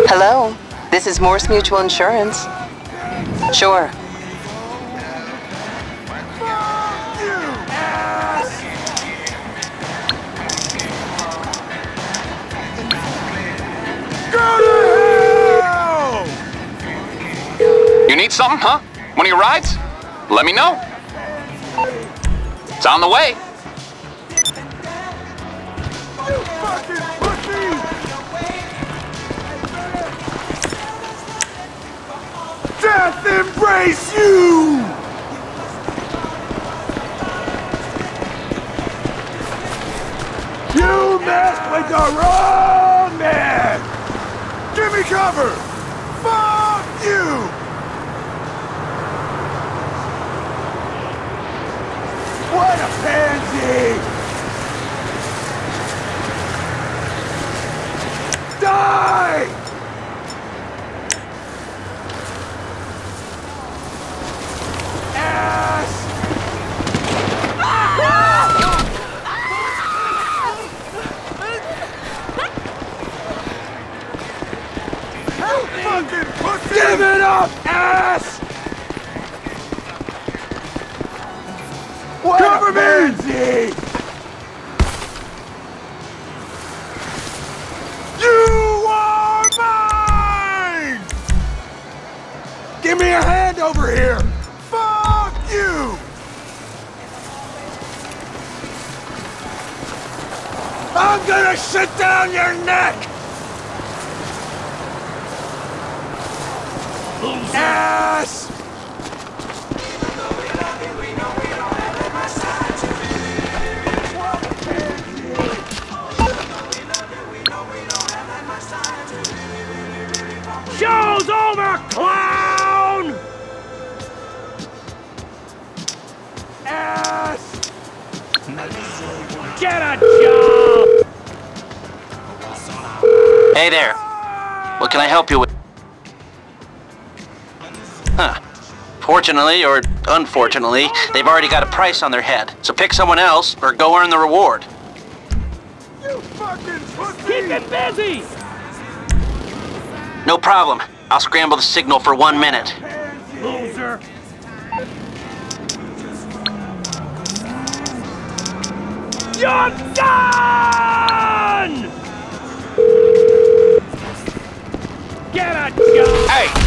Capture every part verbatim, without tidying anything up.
Hello, this is Morse Mutual Insurance. Sure. You need something, huh? One of your rides? Let me know. It's on the way. You fucking pussy! Death embrace you! You messed with the wrong man! Give me cover! Fuck you! What a pansy! Die! Ass! Fucking pussy! Give it up, ass! What Cover me! You are mine! Give me a hand over here! Fuck you! I'm gonna shit down your neck! Ass! Show's over, clown! Ass! Get a job! Hey there. What can I help you with? Huh. Fortunately, or unfortunately, they've already got a price on their head. So pick someone else, or go earn the reward. You fucking pussy! Keep it busy! No problem. I'll scramble the signal for one minute. Loser! You're done! Get a job! Hey!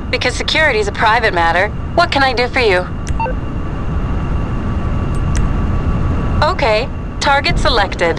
Because security is a private matter, what can I do for you? Okay, target selected.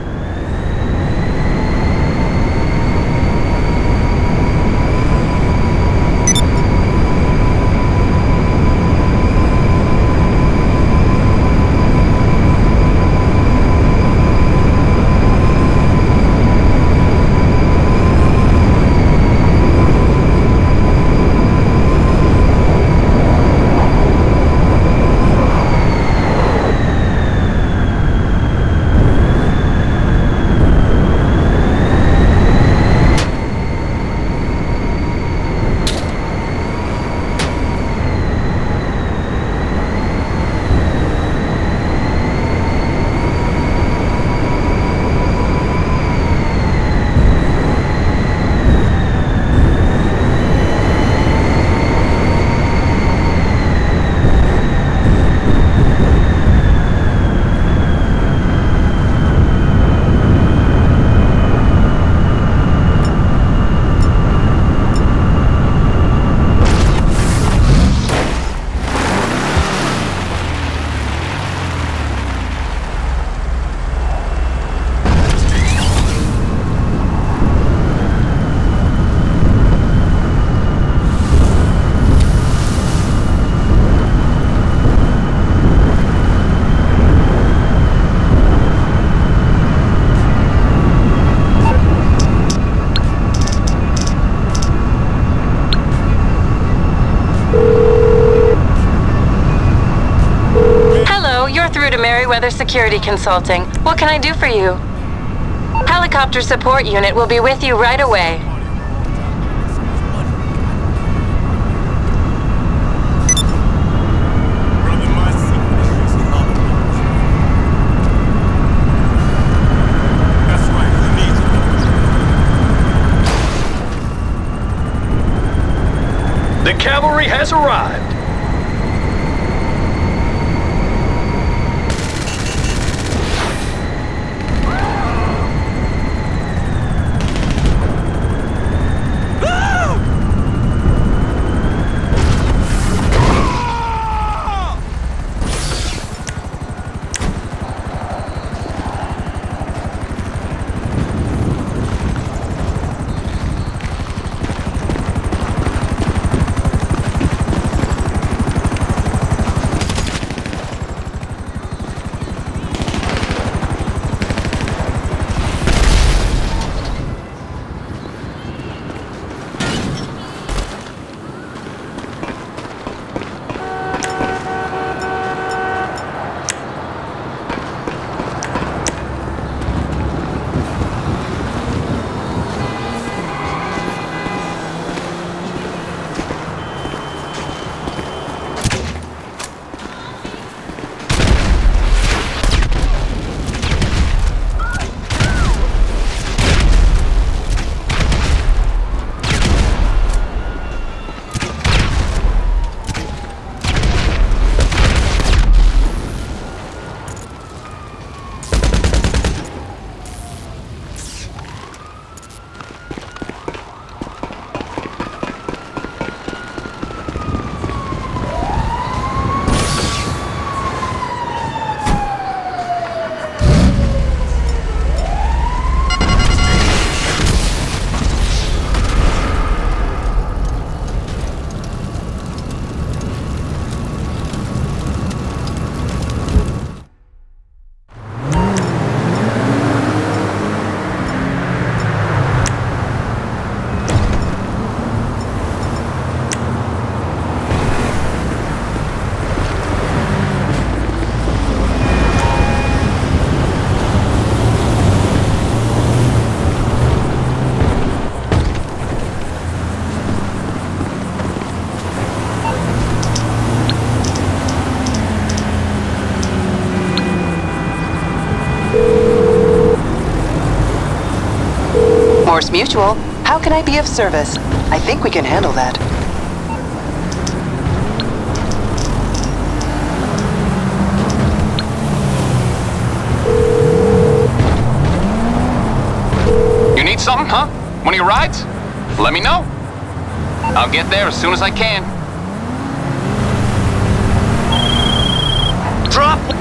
Merryweather Security Consulting. What can I do for you? Helicopter support unit will be with you right away. The cavalry has arrived. Morse Mutual, how can I be of service? I think we can handle that. You need something, huh? One of your rides? Let me know. I'll get there as soon as I can. Drop